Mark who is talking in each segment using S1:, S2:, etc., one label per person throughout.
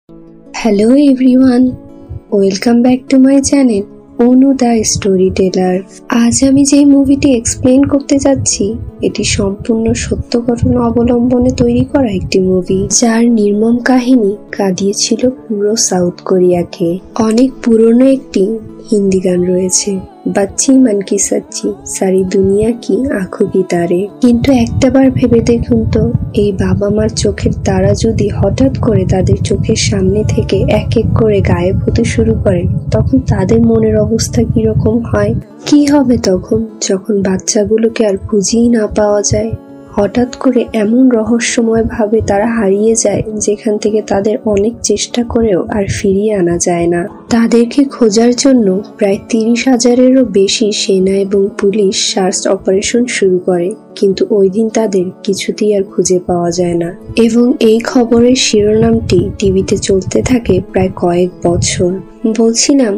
S1: Hello everyone, welcome back to my channel Anu the storyteller. আজ আমি যে মুভিটি এক্সপ্লেন করতে যাচ্ছি এটি সম্পূর্ণ সত্য ঘটনা অবলম্বনে তৈরি করা একটি মুভি, যার নির্মম কাহিনী কাঁদিয়েছিল পুরো সাউথ কোরিয়াকে। অনেক পুরনো একটি হিন্দি গান রয়েছে, বাচ্চি মন কি সচ্চি সারি দুনিয়া কি আঁখো কি তারে। কিন্তু একটাবার ভেবে দেখুন তো, এই বাবা মার চোখের তারা যদি হঠাৎ করে তাদের চোখের সামনে থেকে এক এক করে গায়েব হতে শুরু করে, তখন তাদের মনের অবস্থা কিরকম হয়? কি হবে তখন, যখন বাচ্চাগুলোকে আর খুঁজেই না পাওয়া যায়? হঠাৎ করে এমন রহস্যময় ভাবে তারা হারিয়ে যায়, যেখান থেকে তাদের অনেক চেষ্টা করেও আর ফিরিয়ে আনা যায় না। তাদেরকে খোঁজার জন্য প্রায় 30,000-এরও বেশি সেনা এবং পুলিশ সার্চ অপারেশন শুরু করে, কিন্তু ওই দিন তাদের কিছুতেই আর খুঁজে পাওয়া যায় না। এবং এই খবরের শিরোনামটি টিভিতে চলতে থাকে প্রায় কয়েক বছর। বলছিলাম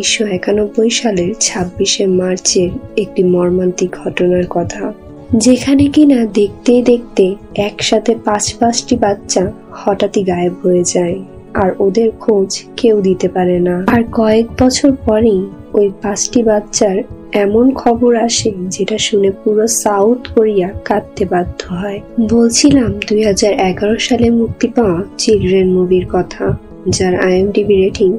S1: 1991 সালের 26শে মার্চের একটি মর্মান্তিক ঘটনার কথা, যেখানে কিনা দেখতে দেখতে একসাথে 5টি বাচ্চা হঠাৎই গায়েব হয়ে যায়, আর ওদের খোঁজ কেউ দিতে পারে না। আর কয়েক বছর পরেই ওই 5টি বাচ্চার এমন খবর আসে যেটা শুনে পুরো সাউথ কোরিয়া কাঁদতে বাধ্য হয়। বলছিলাম 2011 সালে মুক্তি পাওয়া চিলড্রেন মুভির কথা, যার IMDb রেটিং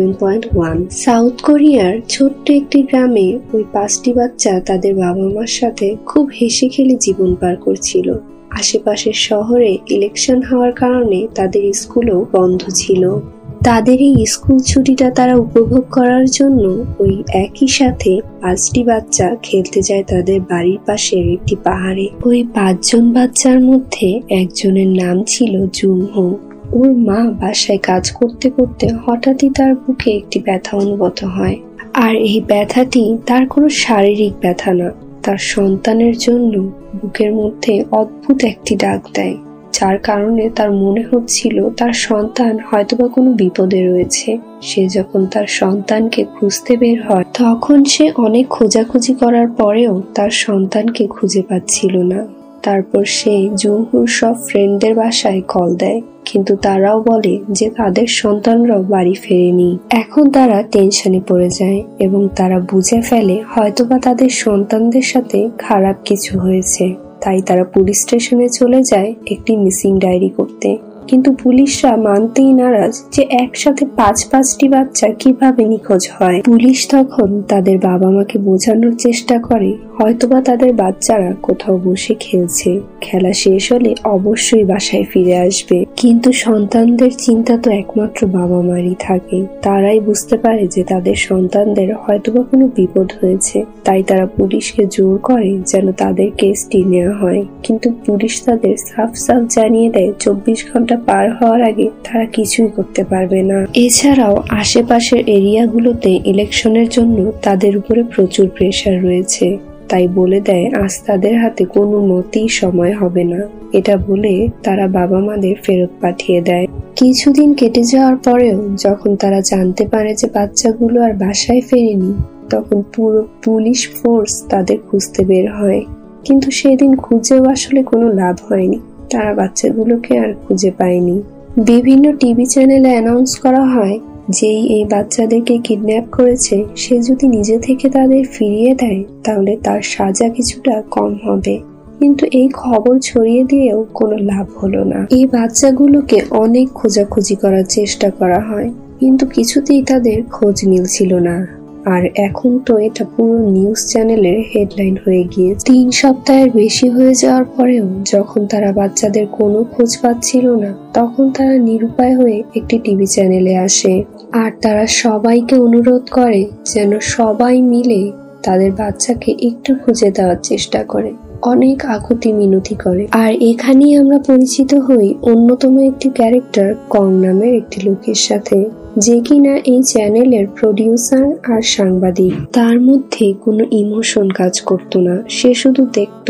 S1: 7.1। সাউথ কোরিয়ার ছোট্ট একটি গ্রামে ওই 5টি বাচ্চা তাদের বাবা মার সাথে খুব হেসে খেলে জীবন পার করছিল। আশেপাশের শহরে ইলেকশন হওয়ার কারণে তাদের স্কুলও বন্ধ ছিল। তাদের এই স্কুল ছুটিটা তারা উপভোগ করার জন্য ওই একই সাথে 5টি বাচ্চা খেলতে যায় তাদের বাড়ির পাশের একটি পাহাড়ে। ওই 5 জন বাচ্চার মধ্যে একজনের নাম ছিল জুনহো। ওর মা বাসায় কাজ করতে করতে হঠাৎই তার বুকে একটি ব্যথা অনুভূত হয়। আর এই ব্যথাটি তার কোনো শারীরিক ব্যথা না, তার সন্তানের জন্য বুকের মধ্যে অদ্ভুত একটি ডাক দেয়, যার কারণে তার মনে হচ্ছিল তার সন্তান হয়তোবা কোনো বিপদে রয়েছে। সে যখন তার সন্তানকে খুঁজতে বের হয়, তখন সে অনেক খোঁজাখুঁজি করার পরেও তার সন্তানকে খুঁজে পাচ্ছিল না। তারপর সে জুনহুর সব ফ্রেন্ডদের বাসায় কল দেয়, কিন্তু তারাও বলে যে তাদের সন্তানরাও বাড়ি ফেরেনি। এখন তারা টেনশনে পড়ে যায় এবং তারা বুঝে ফেলে হয়তোবা তাদের সন্তানদের সাথে খারাপ কিছু হয়েছে। তাই তারা পুলিশ স্টেশনে চলে যায় একটি মিসিং ডায়েরি করতে। কিন্তু পুলিশরা মানতেই নারাজ যে একসাথে 5টি বাচ্চা কিভাবে নিখোঁজ হয়। পুলিশ তখন তাদের বাবা মাকে বোঝানোর চেষ্টা করে হয়তোবা তাদের বাচ্চারা কোথাও বসে খেলছে, খেলা শেষ হলে অবশ্যই বাসায় ফিরে আসবে। কিন্তু সন্তানদের চিন্তা তো একমাত্র বাবা মারই থাকে। তারাই বুঝতে পারে যে তাদের সন্তানদের হয়তোবা কোনো বিপদ হয়েছে, তাই তারা পুলিশকে জোর করে যেন তাদের কেসটি নেওয়া হয়। কিন্তু পুলিশ তাদের সাফ জানিয়ে দেয় 24 ঘন্টা পার হওয়ার আগে তারা কিছুই করতে পারবে না। এছাড়াও আশেপাশের এরিয়াগুলোতে ইলেকশনের জন্য তাদের উপরে প্রচুর প্রেসার রয়েছে, তাই বলে দেয় আজ তাদের হাতে কোনো মতেই সময় হবে না। এটা বলে তারা বাবা মাদের ফেরত পাঠিয়ে দেয়। কিছুদিন কেটে যাওয়ার পরেও যখন তারা জানতে পারে যে বাচ্চাগুলো আর বাসায় ফেরেনি, তখন পুরো পুলিশ ফোর্স তাদের খুঁজতে বের হয়। কিন্তু সেদিন খুঁজেও আসলে কোনো লাভ হয়নি, তারা বাচ্চাগুলোকে আর খুঁজে পায়নি। বিভিন্ন টিভি চ্যানেলে অ্যানাউন্স করা হয় যেই এই বাচ্চাদেরকে কিডন্যাপ করেছে সে যদি নিজে থেকে তাদের ফিরিয়ে দেয় তাহলে তার সাজা কিছুটা কম হবে। কিন্তু এই খবর ছড়িয়ে দিয়েও কোনো লাভ হলো না। এই বাচ্চাগুলোকে অনেক খোঁজাখুঁজি করার চেষ্টা করা হয়, কিন্তু কিছুতেই তাদের খোঁজ মিলছিল না। আর এখন তো এটা পুরো নিউজ চ্যানেলের হেডলাইন হয়ে গিয়ে 3 সপ্তাহের বেশি হয়ে যাওয়ার পরেও যখন তারা বাচ্চাদের কোনো খোঁজ পাচ্ছিল না, তখন তারা নিরুপায় হয়ে একটি টিভি চ্যানেলে আসে। আর তারা সবাইকে অনুরোধ করে যেন সবাই মিলে তাদের বাচ্চাকে একটু খুঁজে দেওয়ার চেষ্টা করে, অনেক আকুতি মিনতি করে। আর এখানেই আমরা পরিচিত হই অন্যতম একটি ক্যারেক্টার কং নামের একটি লোকের সাথে, যে কিনা এই চ্যানেলের প্রডিউসার আর সাংবাদিক। তার মধ্যে কোনো ইমোশন কাজ করতো না, সে শুধু দেখতো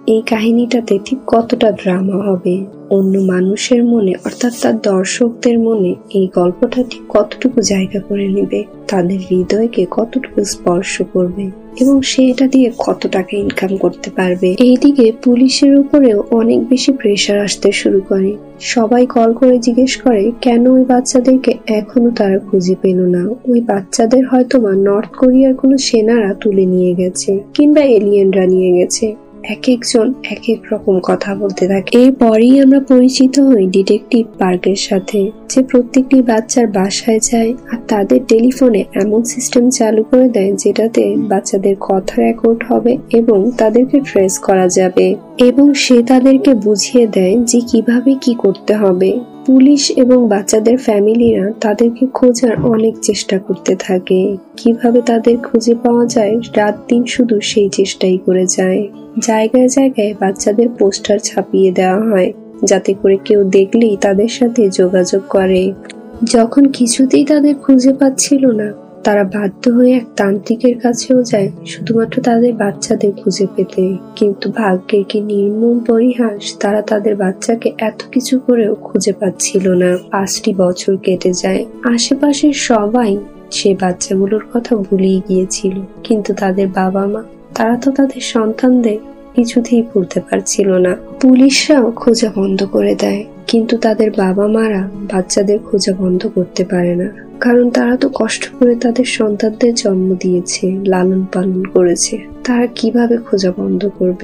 S1: এই কাহিনীটাতে ঠিক কতটা ড্রামা হবে, অন্য মানুষের মনে অর্থাৎ তার দর্শকদের মনে এই গল্পটা ঠিক কতটুকু জায়গা করে নেবে, তাদের হৃদয়কে কতটুকু স্পর্শ করবে এবং সে এটা দিয়ে কত টাকা ইনকাম করতে পারবে। এইদিকে পুলিশের উপরেও অনেক বেশি প্রেশার আসতে শুরু করে। সবাই কল করে জিজ্ঞেস করে কেন ওই বাচ্চাদেরকে এখনো তারা খুঁজে পেল না। ওই বাচ্চাদের হয়তোবা নর্থ কোরিয়ার কোনো সেনারা তুলে নিয়ে গেছে কিংবা এলিয়েনরা নিয়ে গেছে। এক একজন এক এক রকম কথা বলতে থাকে। এরপরেই আমরা পরিচিত হই ডিটেকটিভ পার্কের সাথে, যে প্রত্যেকটি বাচ্চার বাসায় যায় আর তাদের টেলিফোনে এমন সিস্টেম চালু করে দেয় যেটাতে বাচ্চাদের কথা রেকর্ড হবে এবং তাদেরকে ট্রেস করা যাবে, এবং সে তাদেরকে বুঝিয়ে দেয় যে কিভাবে কি করতে হবে। পুলিশ এবং বাচ্চাদের ফ্যামিলিরা তাদেরকে খোঁজার অনেক চেষ্টা করতে থাকে। কিভাবে তাদের খুঁজে পাওয়া যায়, রাত দিন শুধু সেই চেষ্টাই করে যায়। জায়গায় জায়গায় বাচ্চাদের পোস্টার ছাপিয়ে দেওয়া হয় যাতে করে কেউ দেখলেই তাদের সাথে যোগাযোগ করে। যখন কিছুতেই তাদের খুঁজে পাচ্ছিল না, তারা বাধ্য হয়ে এক তান্ত্রিকের কাছেও যায় শুধুমাত্র তাদের বাচ্চাদের খুঁজে পেতে। কিন্তু ভাগ্যের কি নির্মম পরিহাস, তারা তাদের বাচ্চাকে এত কিছু করেও খুঁজে পাচ্ছিল না। 5টি বছর কেটে যায়। আশেপাশের সবাই সে বাচ্চাগুলোর কথা ভুলেই গিয়েছিল, কিন্তু তাদের বাবা মা তারা তো তাদের সন্তানদের কিছুতেই ভুলতে পারছিল না। পুলিশরাও খোঁজা বন্ধ করে দেয়, কিন্তু তাদের বাবা মারা বাচ্চাদের খোঁজা বন্ধ করতে পারে না, কারণ তারা তো কষ্ট করে তাদের সন্তানদের জন্ম দিয়েছে, লালন পালন করেছে। তারা কিভাবে খোঁজা বন্ধ করবে?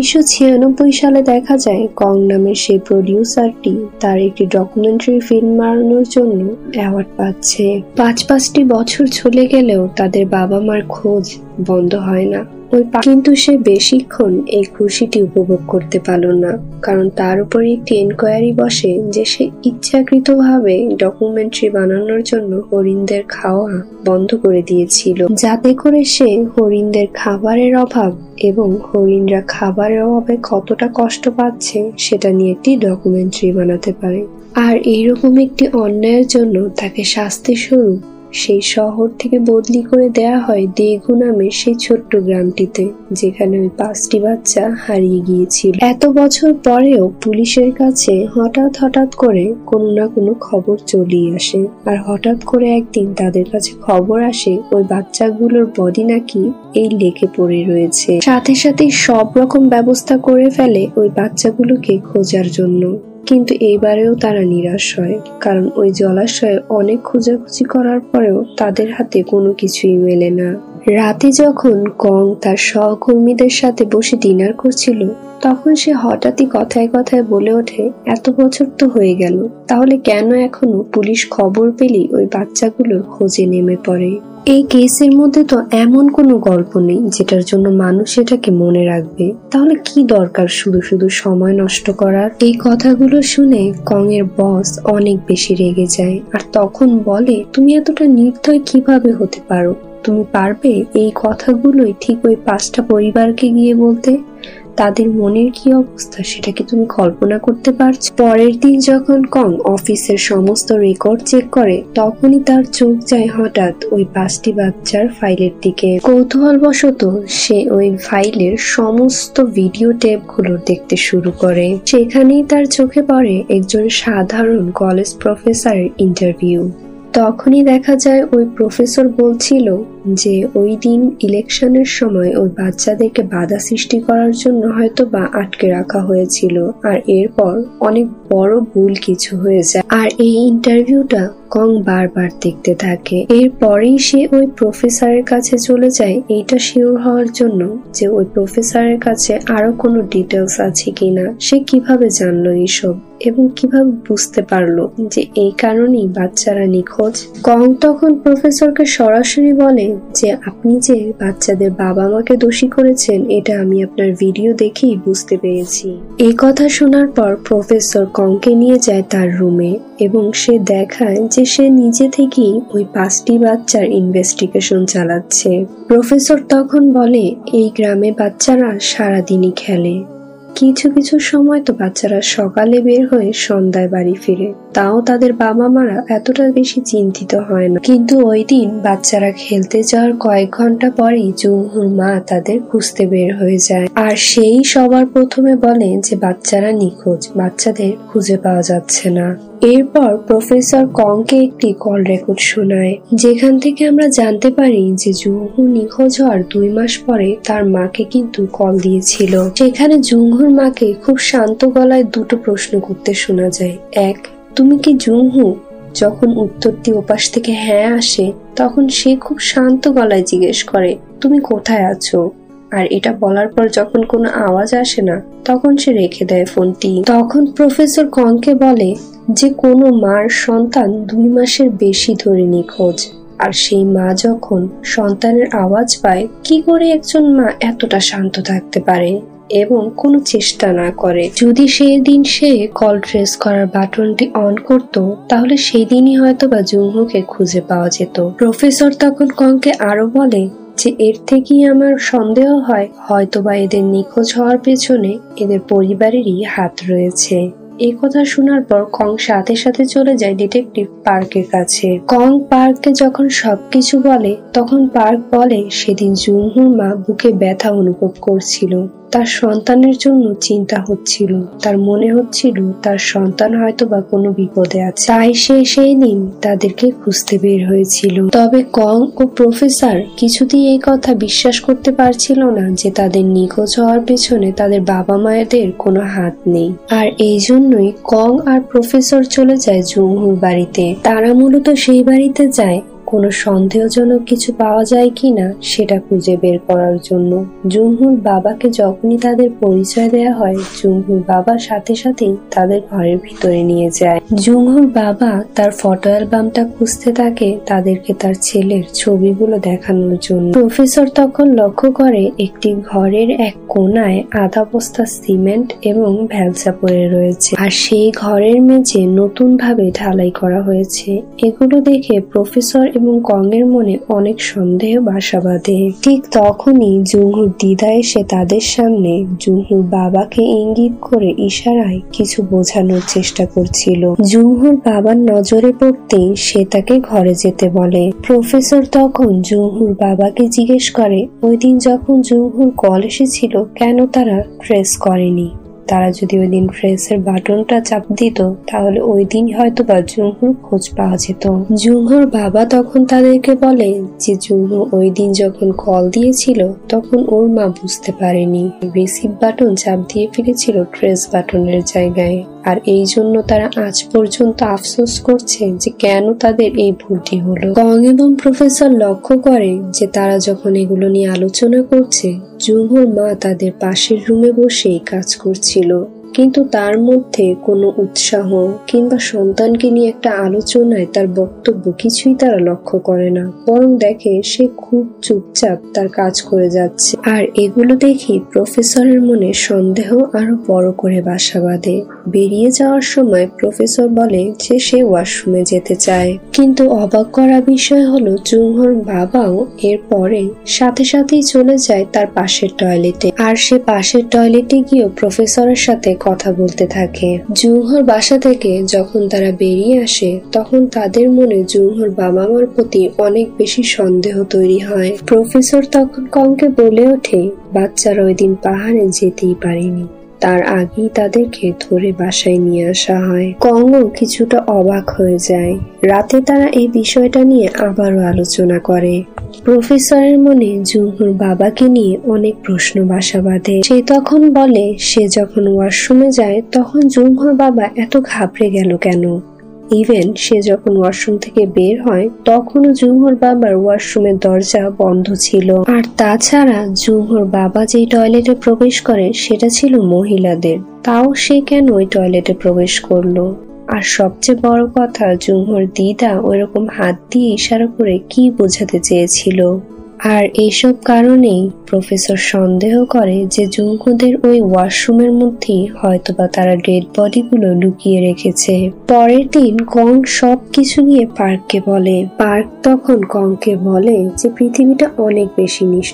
S1: 1996 সালে দেখা যায় কং নামের সেই প্রডিউসারটি তার একটি ডকুমেন্টারি ফিল্ম বানানোর জন্য অ্যাওয়ার্ড পাচ্ছে। 5টি বছর চলে গেলেও তাদের বাবা মার খোঁজ বন্ধ হয় না। কিন্তু সে বেশিক্ষণ এই খুশিটি উপভোগ করতে পারল না, কারণ তার উপরে একটি এনকোয়ারি বসে যে সে ইচ্ছাকৃতভাবে ডকুমেন্টারি বানানোর জন্য হরিণদের খাওয়া বন্ধ করে দিয়েছিল, যাতে করে সে হরিণদের খাবারের অভাব এবং হরিণরা খাবারের অভাবে কতটা কষ্ট পাচ্ছে সেটা নিয়ে একটি ডকুমেন্টারি বানাতে পারে। আর এইরকম একটি অন্যায়ের জন্য তাকে শাস্তি স্বরূপ সেই শহর থেকে বদলি করে দেয়া হয় দেগু নামের সেই ছোট্ট গ্রামটিতে, যেখানে ওই 5টি বাচ্চা হারিয়ে গিয়েছিল। এত বছর পরেও পুলিশের কাছে হঠাৎ করে কোনো না কোনো খবর চলেই আসে। আর হঠাৎ করে একদিন তাদের কাছে খবর আসে ওই বাচ্চাগুলোর বডি নাকি এই লেকে পড়ে রয়েছে। সাথে সাথে সব রকম ব্যবস্থা করে ফেলে ওই বাচ্চাগুলোকে খোঁজার জন্য। কিন্তু এইবারেও তারা নিরাশ হয়, কারণ ওই জলাশয়ে অনেক খোঁজাখুঁজি করার পরেও তাদের হাতে কোনো কিছুই মেলে না। রাতে যখন কং তার সহকর্মীদের সাথে বসে ডিনার করছিল, তখন সে হঠাৎই কথায় কথায় বলে ওঠে, এত বছর তো হয়ে গেল, তাহলে কেন এখনো পুলিশ খবর পেলেই ওই বাচ্চাগুলোর খোঁজে নেমে পড়ে? এই কেসের মধ্যে তো এমন কোনো গল্প নেই যেটার জন্য মানুষ এটাকে মনে রাখবে, তাহলে কি দরকার শুধু শুধু সময় নষ্ট করার? এই কথাগুলো শুনে কং এর বস অনেক বেশি রেগে যায় আর তখন বলে, তুমি এতটা নির্দয় কিভাবে হতে পারো? তুমি পারবে এই কথাগুলোই ঠিক ওই 5টা পরিবারকে গিয়ে বলতে? তাদের মনের কি অবস্থা সেটা কি তুমি কল্পনা করতে পারছো? পরের দিন যখন কং অফিসের সমস্ত রেকর্ড চেক করে, তখনই তার চোখ যায় হঠাৎ ওই 5টি বাচ্চার ফাইলের দিকে। কৌতূহলবশত সে ওই ফাইলের সমস্ত ভিডিও টেপগুলো দেখতে শুরু করে। সেখানেই তার চোখে পড়ে একজন সাধারণ কলেজ প্রফেসরের ইন্টারভিউ। তখনই দেখা যায় ওই প্রফেসর বলছিল যে ওই দিন ইলেকশনের সময় ওই বাচ্চাদেরকে বাধা সৃষ্টি করার জন্য হয়তো বা আটকে রাখা হয়েছিল, আর এরপর অনেক বড় ভুল কিছু হয়ে যায়। আর এই ইন্টারভিউটা কং বারবার দেখতে থাকে। এরপরেই সে ওই প্রফেসরের কাছে চলে যায় এইটা শিওর হওয়ার জন্য যে ওই প্রফেসরের কাছে আরো কোনো ডিটেলস আছে কিনা। সে কিভাবে জানলো এইসব এবং কিভাবে বুঝতে পারলো যে এই কারণেই বাচ্চারা নিখোঁজ? কং তখন প্রফেসরকে সরাসরি বলে যে আপনি যে বাচ্চাদের বাবা মাকে দোষী করেছেন এটা আমি আপনার ভিডিও দেখেই বুঝতে পেরেছি। এই কথা শোনার পর প্রফেসর কংকে নিয়ে যায় তার রুমে এবং সে দেখায় যে সে নিজে থেকেই ওই 5টি বাচ্চার ইনভেস্টিগেশন চালাচ্ছে। প্রফেসর তখন বলে, এই গ্রামে বাচ্চারা সারাদিনই খেলে, কিছু কিছু সময় তো বাচ্চারা সকালে বের হয়ে সন্ধ্যায় বাড়ি ফিরে, তাও তাদের বাবা মারা এতটা বেশি চিন্তিত হয় না। কিন্তু ওই দিন বাচ্চারা খেলতে যাওয়ার কয়েক ঘন্টা পরেই জুংহুর মা তাদের খুঁজতে বের হয়ে যায়, আর সেই সবার প্রথমে বলে যে বাচ্চারা নিখোঁজ, বাচ্চাদের খুঁজে পাওয়া যাচ্ছে না। এরপর প্রফেসর কংকে একটি কল রেকর্ড শোনায়, যেখান থেকে আমরা জানতে পারি যে জুংহু নিখোঁজ হওয়ার 2 মাস পরে তার মাকে কিন্তু কল দিয়েছিল। সেখানে জুংহুর মাকে খুব শান্ত গলায় 2টো প্রশ্ন করতে শোনা যায়। 1, তুমি কি জুংহু? যখন উত্তরটি ওপাশ থেকে হ্যাঁ আসে, তখন সে খুব শান্ত গলায় জিজ্ঞেস করে, তুমি কোথায় আছো? আর এটা বলার পর যখন কোনো আওয়াজ আসে না, তখন সে রেখে দেয় ফোনটি। তখন প্রফেসর কংকে বলে যে কোনো মার সন্তান 2 মাসের বেশি ধরে নিখোঁজ, আর সেই মা যখন সন্তানের আওয়াজ পায়, কি করে একজন মা এতটা শান্ত থাকতে পারে এবং কোনো চেষ্টা না করে? যদি সেই দিন সে কল ট্রেস করার বাটনটি অন করত, তাহলে সেই দিনই হয়তো বা জুংহুকে খুঁজে পাওয়া যেত। প্রফেসর তখন কংকে আরো বলে যে এর থেকেই আমার সন্দেহ হয় হয়তোবা এদের নিখোঁজ হওয়ার পেছনে এদের পরিবারেরই হাত রয়েছে। এই কথা শোনার পর কং সাথে সাথে চলে যায় ডিটেকটিভ পার্কের কাছে। কং পার্ককে যখন সবকিছু বলে, তখন পার্ক বলে সেদিন জুংহুর মা বুকে ব্যথা অনুভব করছিল, তার সন্তানের জন্য চিন্তা হচ্ছিল, তার মনে হচ্ছিল তার সন্তান হয়তো বা কোনো বিপদে আছে, তাই সে সেই দিন তাদেরকে খুঁজতে বের হয়েছিল। তবে কং ও প্রফেসর কিছুতেই এই কথা বিশ্বাস করতে পারছিল না যে তাদের নিখোঁজ হওয়ার পেছনে তাদের বাবা মায়েদের কোনো হাত নেই। আর এই জন্যই কং আর প্রফেসর চলে যায় জুংহুর বাড়িতে। তারা মূলত সেই বাড়িতে যায় কোনো সন্দেহজনক কিছু পাওয়া যায় কিনা সেটা খুঁজে বের করার জন্য। জুংহুর বাবাকে যখনই তাদের পরিচয় দেয়া হয়, জুংহুর বাবা সাথে সাথেই তাদের ঘরের ভিতরে নিয়ে যায়। জুংহুর বাবা তার ফটো অ্যালবামটা খুঁজতে থাকে তাদেরকে তার ছেলের ছবিগুলো দেখানোর জন্য। প্রফেসর তখন লক্ষ্য করে একটি ঘরের এক কোনায় আধা বস্তা সিমেন্ট এবং ভ্যালসা পড়ে রয়েছে, আর সেই ঘরের মেঝে নতুন ভাবে ঢালাই করা হয়েছে। এগুলো দেখে প্রফেসর এবং কং এর মনে অনেক সন্দেহ বাসা বাঁধে। ঠিক তখনই জুংহুর দিদা এসে তাদের সামনে জুংহুর বাবাকে ইঙ্গিত করে ইশারায় কিছু বোঝানোর চেষ্টা করছিল। জুংহুর বাবার নজরে পড়তেই সে তাকে ঘরে যেতে বলে। প্রফেসর তখন জুংহুর বাবাকে জিজ্ঞেস করে ওই দিন যখন জুংহুর কল এসেছিল কেন তারা ট্রেস করেনি। তারা যদি ওই দিন ট্রেসের বাটনটা চাপ দিত, তাহলে ওই দিন হয়তো বা জুংহুর খোঁজ পাওয়া যেত। জুংহুর বাবা তখন তাদেরকে বলে যে জুংহু ওই দিন যখন কল দিয়েছিল, তখন ওর মা বুঝতে পারেনি, রিসিভ বাটন চাপ দিয়ে ফেলেছিল ট্রেস বাটনের জায়গায়, আর এই জন্য তারা আজ পর্যন্ত আফসোস করছে যে কেন তাদের এই ভুলটি হলো। কং এবং প্রফেসর লক্ষ্য করে যে তারা যখন এগুলো নিয়ে আলোচনা করছে, জুংহুর মা তাদের পাশের রুমে বসেই কাজ করছিল, কিন্তু তার মধ্যে কোনো উৎসাহ কিংবা সন্তানকে নিয়ে একটা আলোচনায় তার বক্তব্য কিছুই তারা লক্ষ্য করে না, বরং দেখে সে খুব চুপচাপ তার কাজ করে যাচ্ছে। আর এগুলো দেখে প্রফেসরের মনে সন্দেহ আরো বড় করে বাসা বাঁধে। বেরিয়ে যাওয়ার সময় প্রফেসর বলে যে সে ওয়াশরুমে যেতে চায়, কিন্তু অবাক করা বিষয় হলো জুংহুর বাবাও এর পরে সাথে সাথেই চলে যায় তার পাশের টয়লেটে, আর সে পাশের টয়লেটে গিয়েও প্রফেসরের সাথে কথা বলতে থাকে। জুংহুর বাসা থেকে যখন তারা বেরিয়ে আসে, তখন তাদের মনে জুংহুর বাবা মার প্রতি অনেক বেশি সন্দেহ তৈরি হয়। প্রফেসর তখন কংকে বলে ওঠে বাচ্চারা ওই দিন পাহাড়ে যেতেই পারেনি, তার আগেই তাদেরকে ধরে বাসায় নিয়ে আসা হয়। কংও কিছুটা অবাক হয়ে যায়। রাতে তারা এই বিষয়টা নিয়ে আবারও আলোচনা করে। প্রফেসরের মনে জুংহুর বাবাকে নিয়ে অনেক প্রশ্ন বাসা বাঁধে। সে তখন বলে সে যখন ওয়াশরুমে যায় তখন জুংহুর বাবা এত ঘাবড়ে গেল কেন। ইভেন সে যখন ওয়াশরুম থেকে বের হয় তখনও জুংহুর বাবার ওয়াশরুমের দরজা বন্ধ ছিল। আর তাছাড়া জুংহুর বাবা যেই টয়লেটে প্রবেশ করে সেটা ছিল মহিলাদের, তাও সে কেন ওই টয়লেটে প্রবেশ করলো। আর সবচেয়ে বড় কথা, জুংহুর দিদা ওইরকম হাত দিয়ে ইশারা করে কি বোঝাতে চেয়েছিল। আর এইসব কারণেই প্রফেসর সন্দেহ করে যে জুংহুদের ওই ওয়াশরুমের মধ্যেই হয়তোবা তারা ডেড বডিগুলো লুকিয়ে রেখেছে। পরের দিন কং সবকিছু নিয়ে পার্ককে বলে। পার্ক তখন কংকে বলে যে পৃথিবীটা অনেক বেশি নিষ্ঠুর,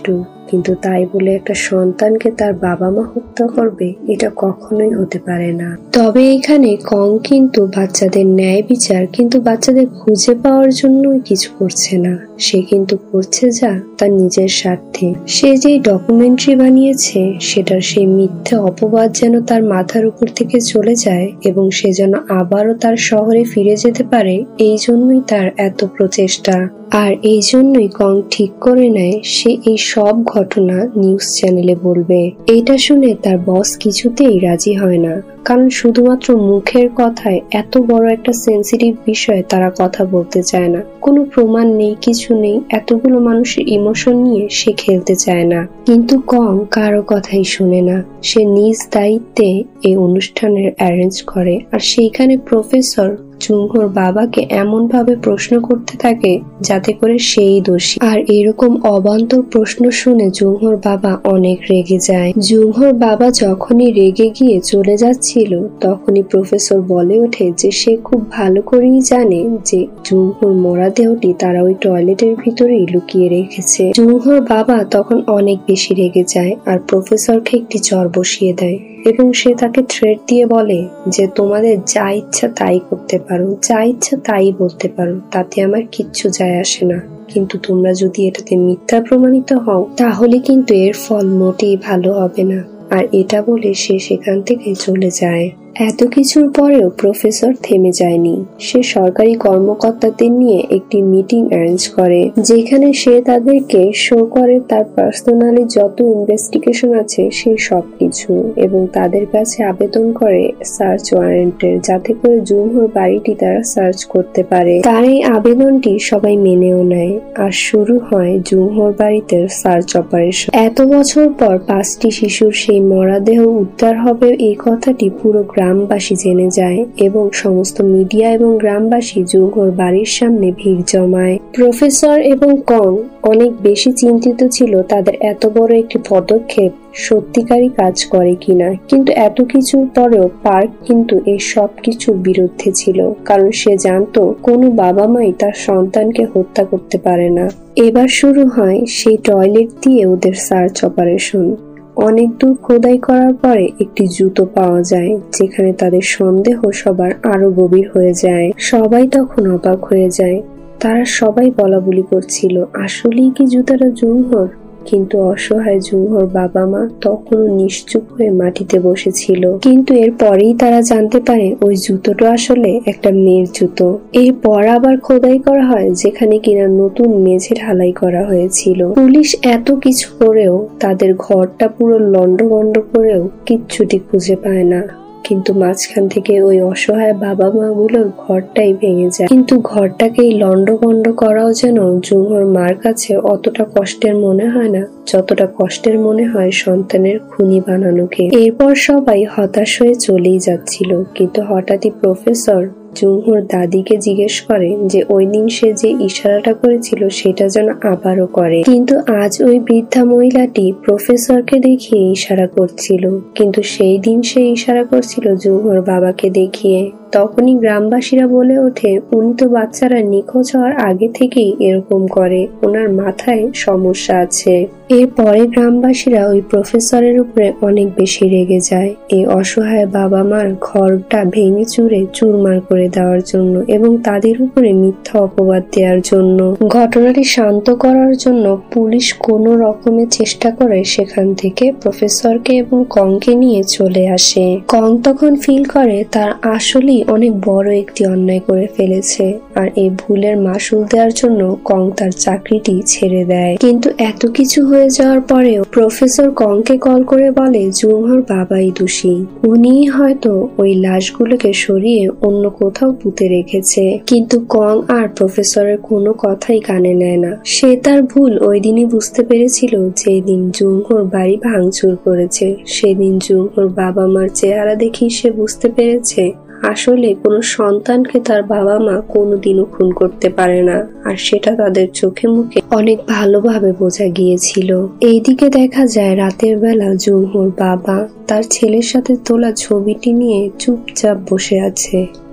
S1: কিন্তু তাই বলে একটা সন্তানকে তার বাবা মা হত্যা করবে, এটা কখনোই হতে পারে না। তবে এখানে কং কিন্তু বাচ্চাদের ন্যায় বিচার কিন্তু বাচ্চাদের খুঁজে পাওয়ার জন্যই কিছু করছে না, সে কিন্তু করছে যা তার নিজের স্বার্থে। সে যে ডকুমেন্টারি বানিয়েছে সেটার সেই মিথ্যে অপবাদ যেন তার মাথার উপর থেকে চলে যায় এবং সে যেন আবারও তার শহরে ফিরে যেতে পারে, এই জন্যই তার এত প্রচেষ্টা। আর এই জন্যই কং ঠিক করে নেয় সে এই সব ঘটনা নিউজ চ্যানেলে বলবে। এটা শুনে তার বস কিছুতেই রাজি হয় না, কারণ শুধুমাত্র মুখের কথায় এত বড় একটা সেন্সিটিভ বিষয়ে তারা কথা বলতে চায় না। কোনো প্রমাণ নেই, কিছু নেই, এতগুলো মানুষের ইমোশন নিয়ে সে খেলতে চায় না। কিন্তু কং কারো কথাই শুনে না, সে নিজ দায়িত্বে এই অনুষ্ঠানের অ্যারেঞ্জ করে। আর সেইখানে প্রফেসর জুংহোর বাবাকে এমন ভাবে প্রশ্ন করতে থাকে যাতে করে সেই দোষী। আর এরকম অবান্তর প্রশ্ন শুনে জুংহোর বাবা অনেক রেগে যায়। জুংহোর বাবা যখনই রেগে গিয়ে চলে যাচ্ছিল তখনই প্রফেসর বলে ওঠে যে সে খুব ভালো করেই জানে যে জুংহোর মরাদেহটি তারা ওই টয়লেটের ভিতরেই লুকিয়ে রেখেছে। জুংহোর বাবা তখন অনেক বেশি রেগে যায় আর প্রফেসরকে একটি চর বসিয়ে দেয় এবং সে তাকে থ্রেট দিয়ে বলে যে তোমাদের যা ইচ্ছা তাই করতে পারো, যা ইচ্ছা তাই বলতে পারো, তাতে আমার কিচ্ছু যায় আসে না, কিন্তু তোমরা যদি এটাতে মিথ্যা প্রমাণিত হও তাহলে কিন্তু এর ফল মোটেই ভালো হবে না। আর এটা বলে সে সেখান থেকে চলে যায়। এত কিছুর পরেও প্রফেসর থেমে যায়নি। সে সরকারি কর্মকর্তাদের নিয়ে একটি মিটিং অ্যারেঞ্জ করে যেখানে সে তাদেরকে শো করে তার পার্সোনালি যত ইনভেস্টিগেশন আছে সেই সবকিছু এবং তাদের কাছে আবেদন করে সার্চ ওয়ারেন্টের, যাতে করে জুংহোর বাড়িটি তারা সার্চ করতে পারে। তার এই আবেদনটি সবাই মেনেও নেয় আর শুরু হয় জুংহোর বাড়িতে সার্চ অপারেশন। এত বছর পর 5টি শিশুর সেই মরাদেহ উদ্ধার হবে এই কথাটি পুরো গ্রামবাসী জেনে যায় এবং সমস্ত মিডিয়া এবং গ্রামবাসী জুংহোর বাড়ির সামনে ভিড় জমায়। প্রফেসর এবং কং অনেক বেশি চিন্তিত ছিল তাদের এত বড় একটি পদক্ষেপ সত্যিকারই কাজ করে কিনা, কিন্তু এত কিছুর পরেও পার্ক কিন্তু এই সব কিছুর বিরুদ্ধে ছিল, কারণ সে জানতো কোনো বাবা মাই তার সন্তানকে হত্যা করতে পারে না। এবার শুরু হয় সেই টয়লেট দিয়ে ওদের সার্চ অপারেশন। অনেক দূর খোদাই করার পরে একটি জুতো পাওয়া যায় যেখানে তাদের সন্দেহ সবার আরো গভীর হয়ে যায়। সবাই তখন অবাক হয়ে যায়, তারা সবাই বলাবলি করছিল আসলেই কি জুতাটা জুংহোর, কিন্তু অসহায় জুংহোর বাবা মা তখনও নিশ্চুপ হয়ে মাটিতে বসেছিল। কিন্তু এর পরেই তারা জানতে পারে ওই জুতোটা আসলে একটা মেয়ের জুতো। এরপর আবার খোদাই করা হয় যেখানে কিনা নতুন মেঝে ঢালাই করা হয়েছিল। পুলিশ এত কিছু করেও তাদের ঘরটা পুরো লন্ডভন্ড করেও কিচ্ছুটি খুঁজে পায় না, কিন্তু মাঝখান থেকে ওই অসহায় বাবা মা গুলোর ঘরটাই ভেঙে যায়। কিন্তু ঘরটাকে লন্ডভন্ড করাও যেন জুংহোর মার কাছে অতটা কষ্টের মনে হয় না যতটা কষ্টের মনে হয় সন্তানের খুনি বানানোকে। এরপর সবাই হতাশ হয়ে চলেই যাচ্ছিল, কিন্তু হঠাৎই প্রফেসর জুংহোর দাদিকে জিজ্ঞেস করে যে ওই দিন সে যে ইশারাটা করেছিল সেটা যেন আবারও করে। কিন্তু আজ ওই বৃদ্ধা মহিলাটি প্রফেসরকে দেখিয়ে ইশারা করছিল, কিন্তু সেই দিন সে ইশারা করছিল জুংহোর বাবাকে দেখিয়ে। তখনই গ্রামবাসীরা বলে ওঠে উনি তো বাচ্চারা নিখোঁজ হওয়ার আগে থেকেই এরকম করে, ওনার মাথায় সমস্যা আছে। এরপরে গ্রামবাসীরা ওই প্রফেসরের উপরে অনেক বেশি রেগে যায় এই অসহায় বাবা মার ঘরটা ভেঙে চুরে চুরমার করে দেওয়ার জন্য এবং তাদের উপরে মিথ্যা অপবাদ দেওয়ার জন্য। ঘটনাটি শান্ত করার জন্য পুলিশ কোনো রকমের চেষ্টা করে সেখান থেকে প্রফেসরকে এবং কংকে নিয়ে চলে আসে। কং তখন ফিল করে তার আসলেই অনেক বড় একটি অন্যায় করে ফেলেছে আর এই ভুলের মাসুল দেওয়ার জন্য কং তার চাকরিটি ছেড়ে দেয়। কিন্তু এত কিছু হয়ে যাওয়ার পরেও প্রফেসর কংকে কল করে বলে জুংহোর বাবাই দোষী, উনিই হয়তো ওই লাশগুলোকে সরিয়ে অন্য কোথাও পুঁতে রেখেছে। কিন্তু কং আর প্রফেসরের কোনো কথাই কানে নেয় না। সে তার ভুল ওই দিনই বুঝতে পেরেছিল যেদিন জুংহোর বাড়ি ভাঙচুর করেছে। সেদিন জুংহোর বাবা মার চেহারা দেখি সে বুঝতে পেরেছে আসলে কোনো সন্তানকে তার বাবা মা কোনোদিনও খুন করতে পারে না, আর সেটা তাদের চোখে মুখে অনেক ভালোভাবে বোঝা গিয়েছিল। এইদিকে দেখা যায় রাতের বেলা জুংহোর বাবা তার ছেলের সাথে তোলা ছবিটি নিয়ে চুপচাপ বসে আছে।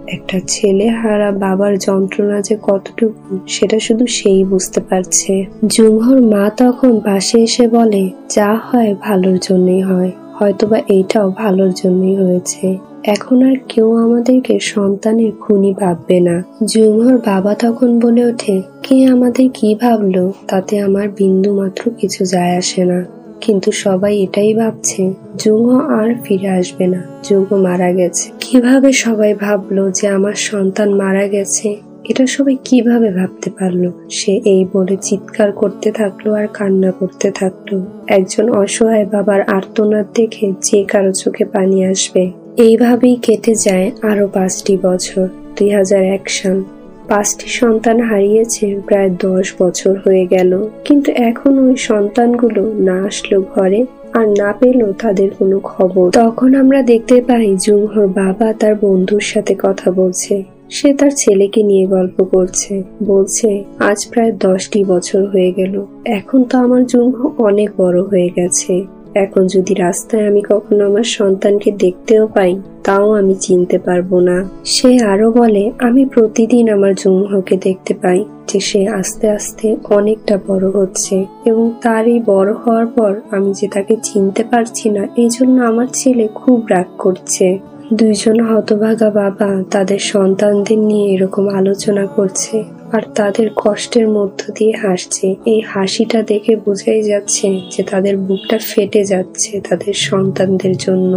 S1: একটা ছেলে হারা বাবার যন্ত্রণা যে কতটুকু সেটা শুধু সেই বুঝতে পারছে। জুংহোর মা তখন পাশে এসে বলে, যা হয় ভালোর জন্যই হয়, হয়তোবা এইটাও ভালোর জন্যই হয়েছে। এখন আর কেউ আমাদেরকে সন্তানের খুনি ভাববে না। জুংহোর বাবা তখন বলে ওঠে, কে আমাদের কি ভাবলো তাতে আমার বিন্দু মাত্র কিছু যায় আসে না। কিন্তু সবাই এটাই ভাবছে জুংহো আর ফিরে আসবে না, জুংহো মারা গেছে। কিভাবে সবাই ভাবলো যে আমার সন্তান মারা গেছে, এটা সবাই কিভাবে ভাবতে পারলো? সে এই বলে চিৎকার করতে থাকলো আর কান্না করতে থাকলো। একজন অসহায় বাবার আর্তনাদ দেখে যে কারো চোখে পানি আসবে। এইভাবেই কেটে যায় আরো 5টি বছর। 2001 সাল। 5টি সন্তান হারিয়েছে প্রায় 10 বছর হয়ে গেল, কিন্তু এখন ওই সন্তানগুলো না আসলো ঘরে, আর না পেলো তাদের কোনো খবর। তখন আমরা দেখতে পাই জুংহোর বাবা তার বন্ধুর সাথে কথা বলছে। সে তার ছেলেকে নিয়ে গল্প করছে, বলছে আজ প্রায় 10টি বছর হয়ে গেল, এখন তো আমার জুংহো অনেক বড় হয়ে গেছে। এখন যদি রাস্তায় আমি কখনো আমার সন্তানকে দেখতেও পাই তাও আমি চিনতে পারবো না। সে আরো বলে, আমি প্রতিদিন আমার জুংহোকে দেখতে পাই যে সে আস্তে আস্তে অনেকটা বড় হচ্ছে, এবং তার এই বড় হওয়ার পর আমি যে তাকে চিনতে পারছি না, এই জন্য আমার ছেলে খুব রাগ করছে। দুইজন হতভাগা বাবা তাদের সন্তানদের নিয়ে এরকম আলোচনা করছে আর তাদের কষ্টের মধ্য দিয়ে হাসছে। এই হাসিটা দেখে বোঝাই যাচ্ছে যে তাদের বুকটা ফেটে যাচ্ছে তাদের সন্তানদের জন্য।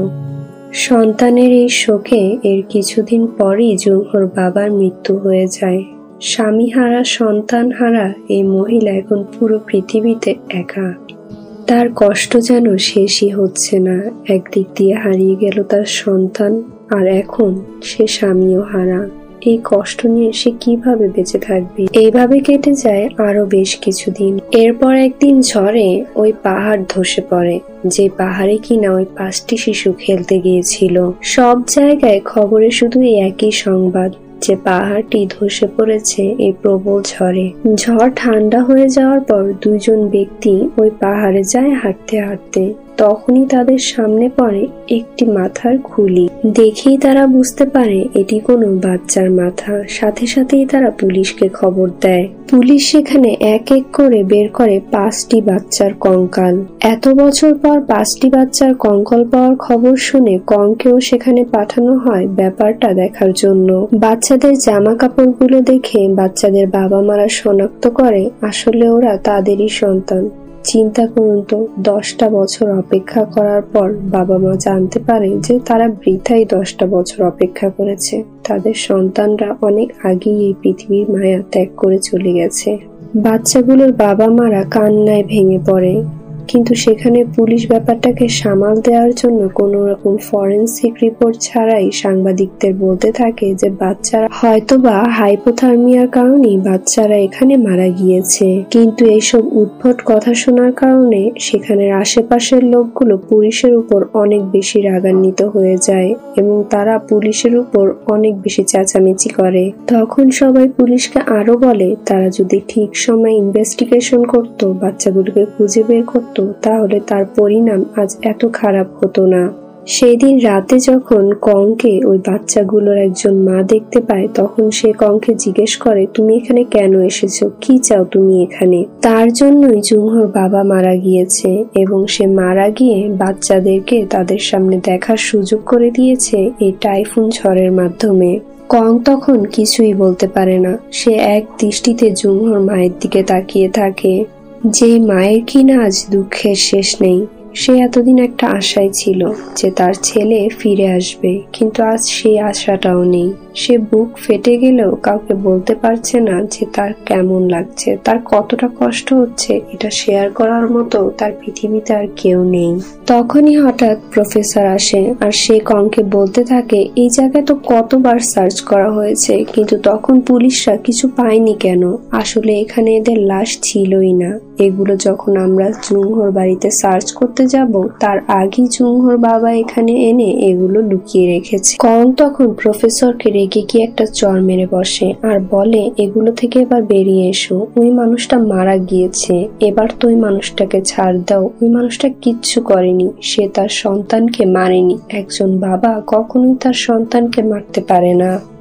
S1: সন্তানের এই শোকে এর কিছুদিন পরই জুংহোর বাবার মৃত্যু হয়ে যায়। স্বামী হারা, সন্তান হারা এই মহিলা এখন পুরো পৃথিবীতে একা। তার কষ্ট যেন শেষই হচ্ছে না। একদিক দিয়ে হারিয়ে গেল তার সন্তান, আর এখন সে স্বামীও হারা। এই কষ্ট নিয়ে সে কিভাবে বেঁচে থাকবে? এইভাবে কেটে যায় আরো বেশ কিছুদিন। এরপর একদিন ঝড়ে ওই পাহাড় ধসে পড়ে, যে পাহাড়ে কিনা ওই 5টি শিশু খেলতে গিয়েছিল। সব জায়গায় খবরে শুধু এই একই সংবাদ যে পাহাড়টি ধসে পড়েছে এই প্রবল ঝড়ে। ঝড় ঠান্ডা হয়ে যাওয়ার পর দুইজন ব্যক্তি ওই পাহাড়ে যায় হাঁটতে হাঁটতে। তখনই তাদের সামনে পড়ে একটি মাথার খুলি। দেখেই তারা বুঝতে পারে এটি কোনো বাচ্চার মাথা। সাথে সাথেই তারা পুলিশকে খবর দেয়। পুলিশ সেখানে এক এক করে বের করে 5টি বাচ্চার কঙ্কাল। এত বছর পর 5টি বাচ্চার কঙ্কাল পাওয়ার খবর শুনে কংকেও সেখানে পাঠানো হয় ব্যাপারটা দেখার জন্য। বাচ্চাদের জামা কাপড়গুলো দেখে বাচ্চাদের বাবা মারা শনাক্ত করে আসলে ওরা তাদেরই সন্তান। চিন্তা করুন তো, 10টা বছর অপেক্ষা করার পর বাবা মা জানতে পারে যে তারা বৃথাই 10টা বছর অপেক্ষা করেছে। তাদের সন্তানরা অনেক আগেই এই পৃথিবীর মায়া ত্যাগ করে চলে গেছে। বাচ্চাগুলোর বাবা মারা কান্নায় ভেঙে পড়ে, কিন্তু সেখানে পুলিশ ব্যাপারটাকে সামাল দেওয়ার জন্য কোনো রকম ফরেনসিক রিপোর্ট ছাড়াই সাংবাদিকদের বলতে থাকে যে বাচ্চারা হয়তোবা হাইপোথার্মিয়ার কারণেই বাচ্চারা এখানে মারা গিয়েছে। কিন্তু এইসব উদ্ভট কথা শোনার কারণে সেখানের আশেপাশের লোকগুলো পুলিশের উপর অনেক বেশি রাগান্বিত হয়ে যায় এবং তারা পুলিশের উপর অনেক বেশি চেঁচামেচি করে। তখন সবাই পুলিশকে আরো বলে তারা যদি ঠিক সময় ইনভেস্টিগেশন করতো, বাচ্চাগুলোকে খুঁজে বের করতো, তাহলে তার পরিণাম আজ এত খারাপ হতো না। সেই দিন রাতে যখন কংকে ওই বাচ্চাগুলোর একজন মা দেখতে পায়, তখন সে কংকে জিজ্ঞেস করে, তুমি এখানে কেন এসেছো, কি চাও তুমি এখানে? তার জন্যই জুংহোর বাবা মারা গিয়েছে এবং সে মারা গিয়ে বাচ্চাদেরকে তাদের সামনে দেখার সুযোগ করে দিয়েছে এই টাইফুন ঝড়ের মাধ্যমে। কং তখন কিছুই বলতে পারে না। সে এক দৃষ্টিতে জুংহোর মায়ের দিকে তাকিয়ে থাকে, যে মায়ের কিনা আজ দুঃখের শেষ নেই। সে এতদিন একটা আশায় ছিল যে তার ছেলে ফিরে আসবে, কিন্তু আজ সেই আশাটাও নেই। সে বুক ফেটে গেলেও কাউকে বলতে পারছে না যে তার কেমন লাগছে, তার কতটা কষ্ট হচ্ছে। এটা শেয়ার করার মতো তার পৃথিবীতে আর কেউ নেই। তখনই হঠাৎ প্রফেসর আসে আর সে কংকে বলতে থাকে, এই জায়গায় তো কতবার সার্চ করা হয়েছে, কিন্তু তখন পুলিশরা কিছু পায়নি কেন? আসলে এখানে এদের লাশ ছিলই না। এগুলো যখন আমরা জুংহোর বাড়িতে সার্চ করতে যাব, তার আগেই জুংহোর বাবা এখানে এনে এগুলো লুকিয়ে রেখেছে। কং তখন প্রফেসরকে রেগে গিয়ে একটা চড় মেরে বসে আর বলে, এগুলো থেকে এবার বেরিয়ে এসো। ওই মানুষটা মারা গিয়েছে, এবার তো ওই মানুষটাকে ছাড় দাও। ওই মানুষটা কিচ্ছু করেনি, সে তার সন্তানকে মারেনি। একজন বাবা কখনোই তার সন্তানকে মারতে পারে না।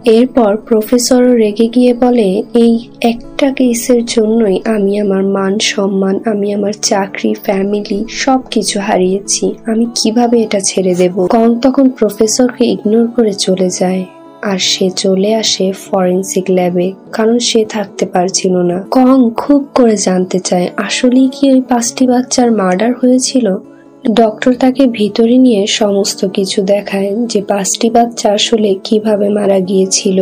S1: এরপর প্রফেসরও রেগে গিয়ে বলে, এই একটা কেসের জন্যই আমি আমার মান সম্মান, আমি আমার চাকরি, ফ্যামিলি সবকিছু হারিয়েছি। আমি কিভাবে এটা ছেড়ে দেব? কং তখন প্রফেসরকে ইগনোর করে চলে যায় আর সে চলে আসে ফরেন্সিক ল্যাবে, কারণ সে থাকতে পারছিল না। কং খুব করে জানতে চায় আসলেই কি ওই 5টি বাচ্চার মার্ডার হয়েছিল। ডক্টর তাকে ভিতরে নিয়ে সমস্ত কিছু দেখায় যে 5টি বাচ্চা আসলে কিভাবে মারা গিয়েছিল।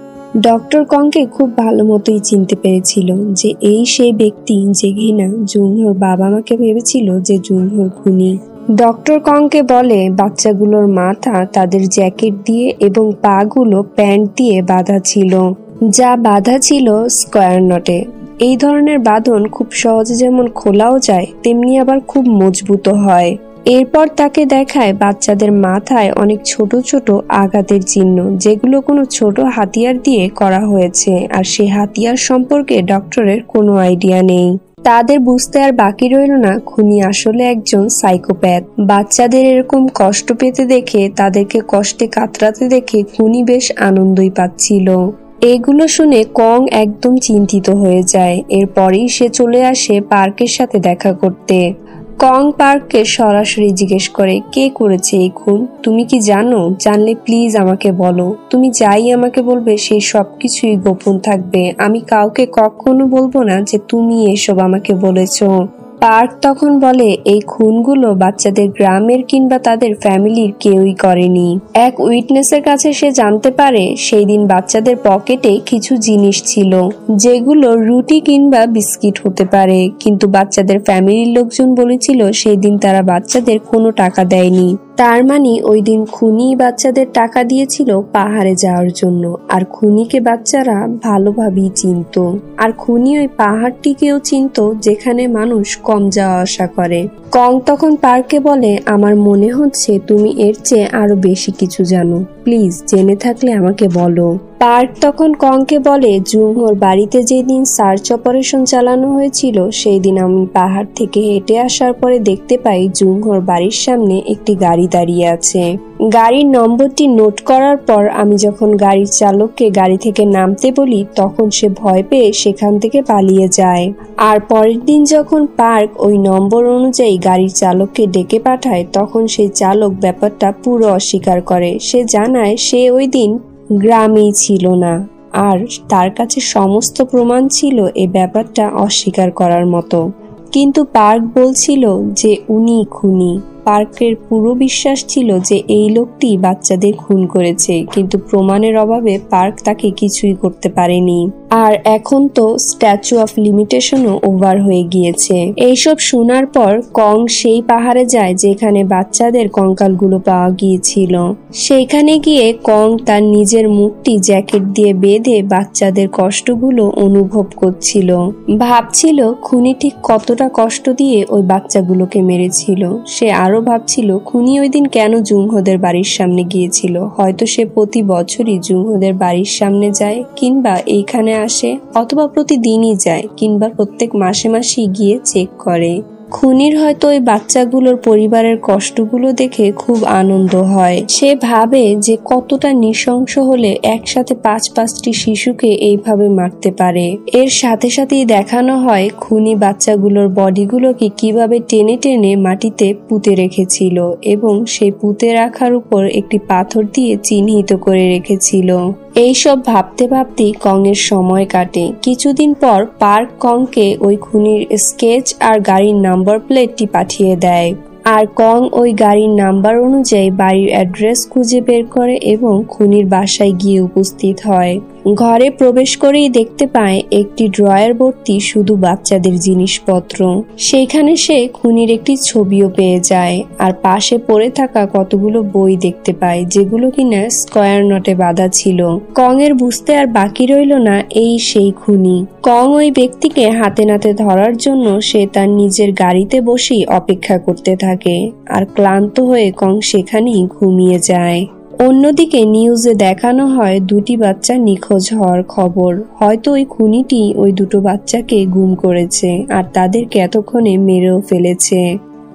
S1: ডক্টর কংকে খুব ভালো মতোই চিনতে পেরেছিল যে এই সেই ব্যক্তি যে কিনা জুনহোর বাবা মাকে ভেবেছিল যে জুনহোর খুনি। ডক্টর কংকে বলে বাচ্চাগুলোর মাথা তাদের জ্যাকেট দিয়ে এবং পাগুলো প্যান্ট দিয়ে বাঁধা ছিল, যা বাঁধা ছিল স্কোয়ার নটে। এই ধরনের বাঁধন খুব সহজে যেমন খোলাও যায় তেমনি আবার খুব মজবুত হয়। এরপর তাকে দেখায় বাচ্চাদের মাথায় অনেক ছোট ছোট আঘাতের চিহ্ন, যেগুলো কোনো ছোট হাতিয়ার দিয়ে করা হয়েছে, আর সেই হাতিয়ার সম্পর্কে ডক্টরের কোনো আইডিয়া নেই। তাদের বুঝতে আর বাকি রইল না খুনি আসলে একজন সাইকোপ্যাথ। বাচ্চাদের এরকম কষ্ট পেতে দেখে, তাদেরকে কষ্টে কাতরাতে দেখে খুনি বেশ আনন্দই পাচ্ছিল। এগুলো শুনে কং একদম চিন্তিত হয়ে যায়। এরপরেই সে চলে আসে পার্কের সাথে দেখা করতে। কং পার্ককে সরাসরি জিজ্ঞেস করে, কে করেছে এই খুন? তুমি কি জানো? জানলে প্লিজ আমাকে বলো। তুমি যাই আমাকে বলবে সেই সবকিছুই গোপন থাকবে। আমি কাউকে কখনো বলবো না যে তুমি এসব আমাকে বলেছো। পার্ক তখন বলে, এই খুনগুলো বাচ্চাদের গ্রামের কিংবা তাদের ফ্যামিলির কেউই করেনি। এক উইটনেসের কাছে সে জানতে পারে সেই দিন বাচ্চাদের পকেটে কিছু জিনিস ছিল, যেগুলো রুটি কিংবা বিস্কিট হতে পারে, কিন্তু বাচ্চাদের ফ্যামিলির লোকজন বলেছিল সেই দিন তারা বাচ্চাদের কোনো টাকা দেয়নি। তার মানে ওই দিন খুনি বাচ্চাদের টাকা দিয়েছিল পাহাড়ে যাওয়ার জন্য, আর খুনিকে বাচ্চারা ভালোভাবেই চিনত, আর খুনি ওই পাহাড়টিকেও চিনত যেখানে মানুষ কম যাওয়া আসা করে। কং তখন পার্কে বলে, আমার মনে হচ্ছে তুমি এর চেয়ে আরো বেশি কিছু জানো, প্লিজ জেনে থাকলে আমাকে বলো। পার্ক তখন কংকে বলে, জুনহোর বাড়িতে যেদিন সার্চ অপারেশন চালানো হয়েছিল সেই দিন আমি পাহাড় থেকে হেঁটে আসার পরে দেখতে পাই জুনহোর বাড়ির সামনে একটি গাড়ি দাঁড়িয়ে আছে। গাড়ির নম্বরটি নোট করার পর আমি যখন গাড়ির চালককে গাড়ি থেকে নামতে বলি তখন সে ভয় পেয়ে সেখান থেকে পালিয়ে যায়। আর পরের দিন যখন পার্ক ওই নম্বর অনুযায়ী গাড়ির চালককে ডেকে পাঠায় তখন সেই চালক ব্যাপারটা পুরো অস্বীকার করে। সে জানায় সে ওই দিন গ্রামেই ছিল না, আর তার কাছে সমস্ত প্রমাণ ছিল এই ব্যাপারটা অস্বীকার করার মতো। কিন্তু পার্ক বলছিল যে উনি খুনি। পার্কের পুরো বিশ্বাস ছিল যে এই লোকটি বাচ্চাদের খুন করেছে, কিন্তু প্রমাণের অভাবে পার্ক তাকে কিছুই করতে পারেনি। আর এখন তো স্ট্যাচু অফ লিমিটেশনও ওভার হয়ে গিয়েছে। এইসব শোনার পর কং সেই পাহাড়ে যায় যেখানে বাচ্চাদের কঙ্কালগুলো পাওয়া গিয়েছিল। সেইখানে গিয়ে কং তার নিজের মুখটি জ্যাকেট দিয়ে বেঁধে বাচ্চাদের কষ্টগুলো অনুভব করছিল। ভাবছিল খুনি ঠিক কতটা কষ্ট দিয়ে ওই বাচ্চাগুলোকে মেরেছিল। সে আরো ভাবছিল খুনি ওই দিন কেন জুনহোদের বাড়ির সামনে গিয়েছিল। হয়তো সে প্রতি বছরই জুনহোদের বাড়ির সামনে যায়, কিংবা এইখানে আসে, অথবা প্রতিদিনই যায়, কিংবা প্রত্যেক মাসে মাসেই গিয়ে চেক করে। খুনির হয়তো ওই বাচ্চাগুলোর পরিবারের কষ্টগুলো দেখে খুব আনন্দ হয়। সে ভাবে যে কতটা নৃশংস হলে একসাথে 5-5টি শিশুকে এইভাবে মারতে পারে। এর সাথে সাথেই দেখানো হয় খুনি বাচ্চাগুলোর বডিগুলোকে কিভাবে টেনে টেনে মাটিতে পুঁতে রেখেছিল এবং সেই পুঁতে রাখার উপর একটি পাথর দিয়ে চিহ্নিত করে রেখেছিল। এইসব ভাবতে ভাবতেই কংয়ের সময় কাটে। কিছুদিন পর পার্ক কংকে ওই খুনির স্কেচ আর গাড়ির নাম্বার প্লেটটি পাঠিয়ে দেয়। আর কং ওই গাড়ির নাম্বার অনুযায়ী বাড়ির অ্যাড্রেস খুঁজে বের করে এবং খুনির বাসায় গিয়ে উপস্থিত হয়। ঘরে প্রবেশ করেই দেখতে পায় একটি ড্রয়ার ভর্তি শুধু বাচ্চাদের জিনিসপত্র। সেইখানে সে খুনির একটি ছবিও পেয়ে যায়, আর পাশে পড়ে থাকা কতগুলো বই দেখতে পায় যেগুলো কিনা স্কয়ার নটে বাঁধা ছিল। কং এর বুঝতে আর বাকি রইল না এই সেই খুনি। কং ওই ব্যক্তিকে হাতে নাতে ধরার জন্য সে তার নিজের গাড়িতে বসেই অপেক্ষা করতে থাকে, আর ক্লান্ত হয়ে কং সেখানেই ঘুমিয়ে যায়। অন্যদিকে নিউজে দেখানো হয় 2টি বাচ্চা নিখোঁজ হওয়ার খবর। হয়তো ওই খুনিটি ওই 2টো বাচ্চাকে গুম করেছে আর তাদেরকে এতক্ষণে মেরেও ফেলেছে।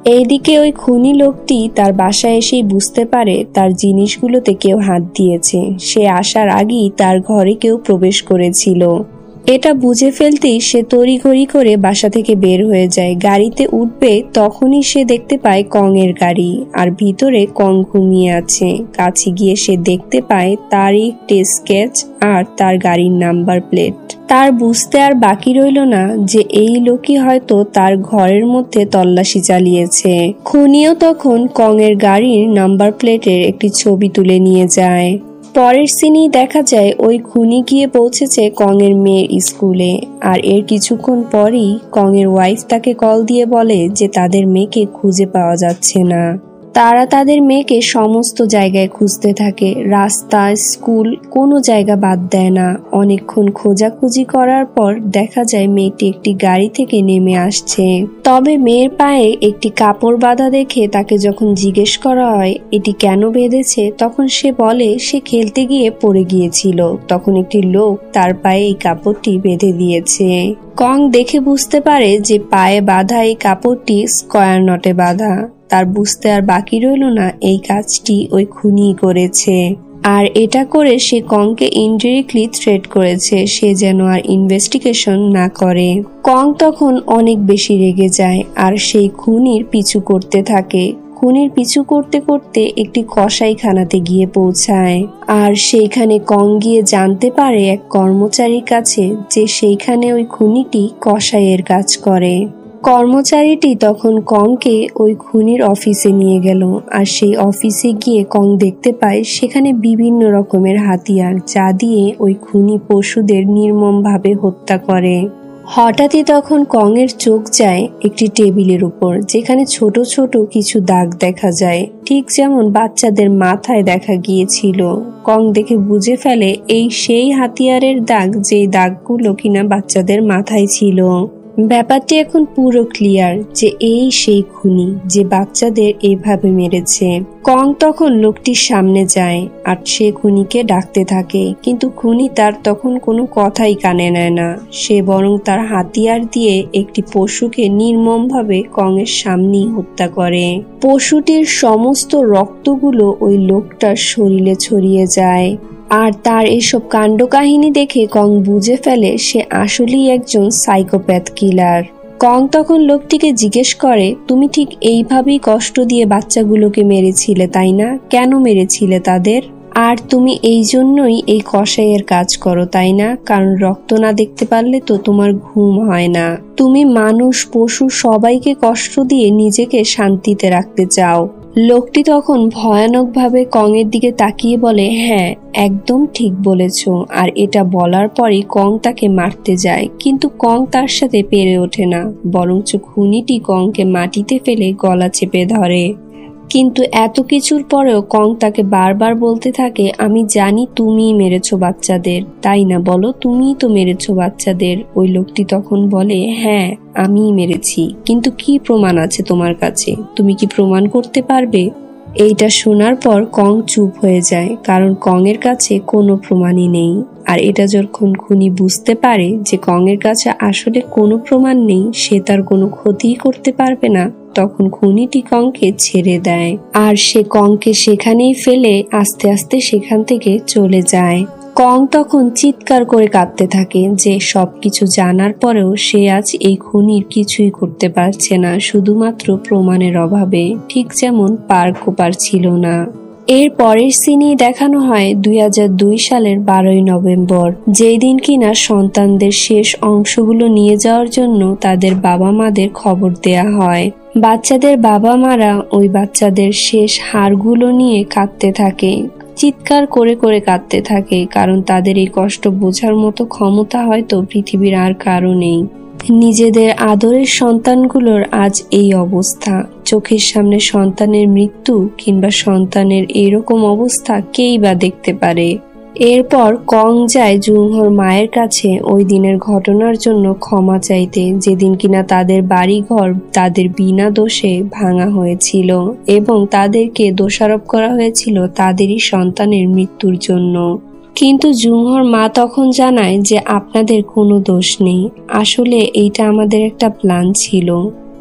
S1: এইদিকে ওই খুনি লোকটি তার বাসায় এসেই বুঝতে পারে তার জিনিসগুলোতে কেউ হাত দিয়েছে। সে আসার আগেই তার ঘরে কেউ প্রবেশ করেছিল। এটা বুঝে ফেলতেই সে তড়িঘড়ি করে বাসা থেকে বের হয়ে যায়। গাড়িতে উঠবে তখনই সে দেখতে পায় কং এর গাড়ি, আর ভিতরে কং ঘুমিয়ে আছে। কাছে গিয়ে সে দেখতে পায় তারই একটি স্কেচ আর তার গাড়ির নাম্বার প্লেট। তার বুঝতে আর বাকি রইল না যে এই লোকই হয়তো তার ঘরের মধ্যে তল্লাশি চালিয়েছে। খুনিও তখন কং এর গাড়ির নাম্বার প্লেটের একটি ছবি তুলে নিয়ে যায়। পরের সিনেই দেখা যায় ওই খুনি গিয়ে পৌঁছেছে কং এর মেয়ের স্কুলে, আর এর কিছুক্ষণ পরই কং এর ওয়াইফ তাকে কল দিয়ে বলে যে তাদের মেয়েকে খুঁজে পাওয়া যাচ্ছে না। তারা তাদের মেয়েকে সমস্ত জায়গায় খুঁজতে থাকে, রাস্তা, স্কুল, কোনো জায়গা বাদ দেয় না। অনেকক্ষণ খোঁজাখুঁজি করার পর দেখা যায় মেয়েটি একটি গাড়ি থেকে নেমে আসছে। তবে মেয়ের পায়ে একটি কাপড় বাঁধা দেখে তাকে যখন জিজ্ঞেস করা হয় এটি কেন বেঁধেছে, তখন সে বলে সে খেলতে গিয়ে পড়ে গিয়েছিল, তখন একটি লোক তার পায়ে এই কাপড়টি বেঁধে দিয়েছে। কং দেখে বুঝতে পারে যে পায়ে বাঁধা এই কাপড়টি স্কয়ার নটে বাঁধা। তার বুঝতে আর বাকি রইল না এই কাজটি ওই খুনি করেছে, আর এটা করে সে কংকে ইনডিরেক্টলি থ্রেট করেছে সে যেন আর ইনভেস্টিগেশন না করে। কং তখন অনেক বেশি রেগে যায় আর সেই খুনির পিছু করতে থাকে। খুনির পিছু করতে করতে একটি কসাইখানাতে গিয়ে পৌঁছায়, আর সেইখানে কং গিয়ে জানতে পারে এক কর্মচারীর কাছে যে সেইখানে ওই খুনিটি কসাইয়ের কাজ করে। কর্মচারীটি তখন কংকে ওই খুনির অফিসে নিয়ে গেল, আর সেই অফিসে গিয়ে কং দেখতে পায় সেখানে বিভিন্ন রকমের হাতিয়ার যা দিয়ে ওই খুনি পশুদের নির্মমভাবে হত্যা করে। হঠাৎই তখন কং এর চোখ যায় একটি টেবিলের উপর, যেখানে ছোট ছোট কিছু দাগ দেখা যায়, ঠিক যেমন বাচ্চাদের মাথায় দেখা গিয়েছিল। কং দেখে বুঝে ফেলে এই সেই হাতিয়ারের দাগ, যেই দাগগুলো কিনা বাচ্চাদের মাথায় ছিল। ব্যাপারটি এখন পুরো ক্লিয়ার যে এই সেই খুনি যে বাচ্চাদের এইভাবে মেরেছে। কং তখন লোকটির সামনে যায় আর সে খুনিকে ডাকতে থাকে, কিন্তু খুনি তার তখন কোনো কথাই কানে নেয় না। সে বরং তার হাতিয়ার দিয়ে একটি পশুকে নির্মমভাবে কং এর সামনেই হত্যা করে। পশুটির সমস্ত রক্তগুলো ওই লোকটার শরীরে ছড়িয়ে যায়, আর তার এসব কাণ্ড কাহিনী দেখে কং বুঝে ফেলে সে আসলেই একজন সাইকোপ্যাথ কিলার। কং তখন লোকটিকে জিজ্ঞেস করে, তুমি ঠিক এইভাবেই কষ্ট দিয়ে বাচ্চাগুলোকে মেরেছিলে তাই না? কেন মেরেছিলে তাদের? আর তুমি এই জন্যই এই কসাইয়ের কাজ করো তাই না? কারণ রক্ত না দেখতে পারলে তো তোমার ঘুম হয় না। তুমি মানুষ, পশু সবাইকে কষ্ট দিয়ে নিজেকে শান্তিতে রাখতে চাও। লোকটি তখন ভয়ানকভাবে কং এর দিকে তাকিয়ে বলে, হ্যাঁ একদম ঠিক বলেছ। আর এটা বলার পরই কং তাকে মারতে যায়, কিন্তু কং তার সাথে পেরে ওঠে না, বরঞ্চ খুনিটি কংকে মাটিতে ফেলে গলা চেপে ধরে। কিন্তু এত কিছুর পরেও কং তাকে বারবার বলতে থাকে, আমি জানি তুমিই মেরেছো বাচ্চাদের, তাই না? বলো, তুমিই তো মেরেছো বাচ্চাদের। ওই লোকটি তখন বলে, হ্যাঁ আমিই মেরেছি, কিন্তু কি প্রমাণ আছে তোমার কাছে? তুমি কি প্রমাণ করতে পারবে? এইটা শোনার পর কং চুপ হয়ে যায়, কারণ কং এর কাছে কোনো প্রমাণই নেই। আর এটা যখন খুনি বুঝতে পারে যে কং এর কাছে আসলে কোনো প্রমাণ নেই, সে তার কোনো ক্ষতিই করতে পারবে না, তখন খুনিটি কংকে ছেড়ে দেয়, আর সে কংকে সেখানেই ফেলে আস্তে আস্তে সেখান থেকে চলে যায়। কং তখন চিৎকার করে কাঁদতে থাকে যে সবকিছু জানার পরেও সে আজ এই খুনির কিছুই করতে পারছে না, শুধুমাত্র প্রমাণের অভাবে, ঠিক যেমন পার্কও পারছিল না। এর পরের সিনেই দেখানো হয় 2002 সালের 12ই নভেম্বর, যেই দিন কিনা সন্তানদের শেষ অংশগুলো নিয়ে যাওয়ার জন্য তাদের বাবা মাদের খবর দেয়া হয়। বাচ্চাদের বাবা মারা ওই বাচ্চাদের শেষ হাড়গুলো নিয়ে কাঁদতে থাকে, চিৎকার করে করে কাঁদতে থাকে, কারণ তাদের এই কষ্ট বোঝার মতো ক্ষমতা হয়তো পৃথিবীর আর কারো নেই। নিজেদের আদরের সন্তানগুলোর আজ এই অবস্থা, চোখের সামনে সন্তানের মৃত্যু কিংবা সন্তানের এরকম অবস্থা কেই বা দেখতে পারে। এরপর কং যায় জুংহোর মায়ের কাছে ওই দিনের ঘটনার জন্য ক্ষমা চাইতে, যেদিন কিনা তাদের বাড়িঘর তাদের বিনা দোষে ভাঙা হয়েছিল এবং তাদেরকে দোষারোপ করা হয়েছিল তাদেরই সন্তানের মৃত্যুর জন্য। কিন্তু জুংহোর মা তখন জানায় যে আপনাদের কোনো দোষ নেই, আসলে এইটা আমাদের একটা প্ল্যান ছিল।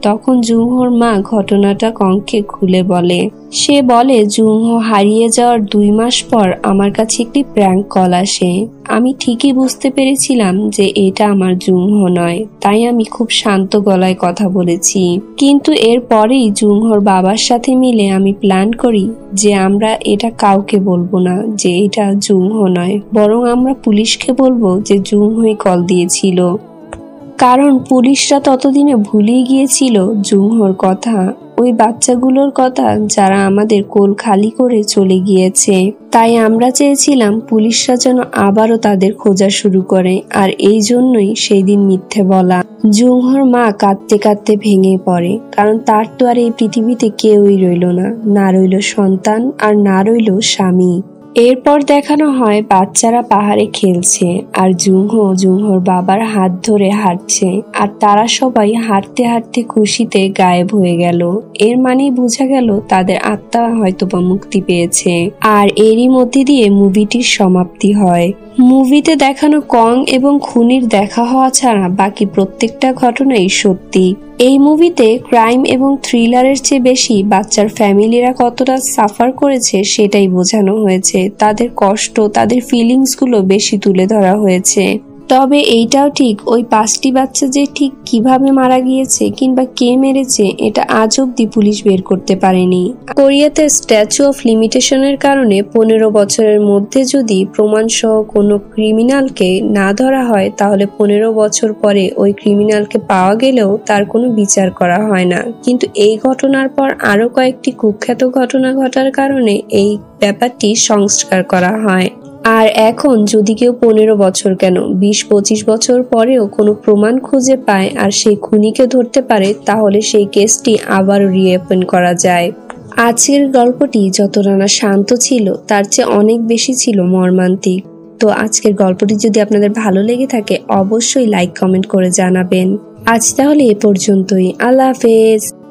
S1: তখন জুংহোর মা ঘটনাটা কংকে খুলে বলে। সে বলে জুংহো হারিয়ে যাওয়ার 2 মাস পর আমার কাছে একটি প্র্যাঙ্ক কল আসে। আমি ঠিকই বুঝতে পেরেছিলাম যে এটা আমার জুংহো নয়, তাই আমি খুব শান্ত গলায় কথা বলেছি। কিন্তু এর পরেই জুংহোর বাবার সাথে মিলে আমি প্ল্যান করি যে আমরা এটা কাউকে বলবো না যে এটা জুংহো নয়, বরং আমরা পুলিশকে বলবো যে জুংহোই কল দিয়েছিল। কারণ পুলিশরা ততদিনে ভুলেই গিয়েছিল জুংহোর কথা, ওই বাচ্চাগুলোর কথা যারা আমাদের কোল খালি করে চলে গিয়েছে। তাই আমরা চেয়েছিলাম পুলিশরা যেন আবারও তাদের খোঁজা শুরু করে, আর এই জন্যই সেই দিন মিথ্যে বলা। জুংহোর মা কাঁদতে কাঁদতে ভেঙে পড়ে, কারণ তার তো আর এই পৃথিবীতে কেউই রইল না, না রইল সন্তান আর না রইল স্বামী। এরপর দেখানো হয় বাচ্চারা পাহাড়ে খেলছে আর জুংহোর বাবার হাত ধরে হাঁটছে, আর তারা সবাই হাঁটতে হাঁটতে খুশিতে গায়েব হয়ে গেল। এর মানেই বোঝা গেল তাদের আত্মা হয়তোবা মুক্তি পেয়েছে। আর এরই মধ্যে দিয়ে মুভিটির সমাপ্তি হয়। মুভিতে দেখানো কং এবং খুনির দেখা হওয়া ছাড়া বাকি প্রত্যেকটা ঘটনাই সত্যি। এই মুভিতে ক্রাইম এবং থ্রিলারের চেয়ে বেশি বাচ্চার ফ্যামিলিরা কতটা সাফার করেছে সেটাই বোঝানো হয়েছে। তাদের কষ্ট, তাদের ফিলিংস গুলো বেশি তুলে ধরা হয়েছে। তবে এইটাও ঠিক, ওই 5টি বাচ্চা যে ঠিক কিভাবে মারা গিয়েছে কিংবা কে মেরেছে এটা আজ অব্দি পুলিশ বের করতে পারেনি। কোরিয়াতে স্ট্যাচু অফ লিমিটেশনের কারণে 15 বছরের মধ্যে যদি প্রমাণ সহ কোনো ক্রিমিনালকে না ধরা হয়, তাহলে 15 বছর পরে ওই ক্রিমিনালকে পাওয়া গেলেও তার কোনো বিচার করা হয় না। কিন্তু এই ঘটনার পর আরো কয়েকটি কুখ্যাত ঘটনা ঘটার কারণে এই ব্যাপারটি সংস্কার করা হয়। আর এখন যদি কেউ 15 বছর কেন 20-25 বছর পরেও কোনো প্রমাণ খুঁজে পায় আর সেই খুনিকে ধরতে পারে, তাহলে সেই কেসটি আবারও রিওপেন করা যায়। আজকের গল্পটি যতটা না শান্ত ছিল তার চেয়ে অনেক বেশি ছিল মর্মান্তিক। তো আজকের গল্পটি যদি আপনাদের ভালো লেগে থাকে অবশ্যই লাইক কমেন্ট করে জানাবেন। আজ তাহলে এ পর্যন্তই। আল্লাহ হাফেজ।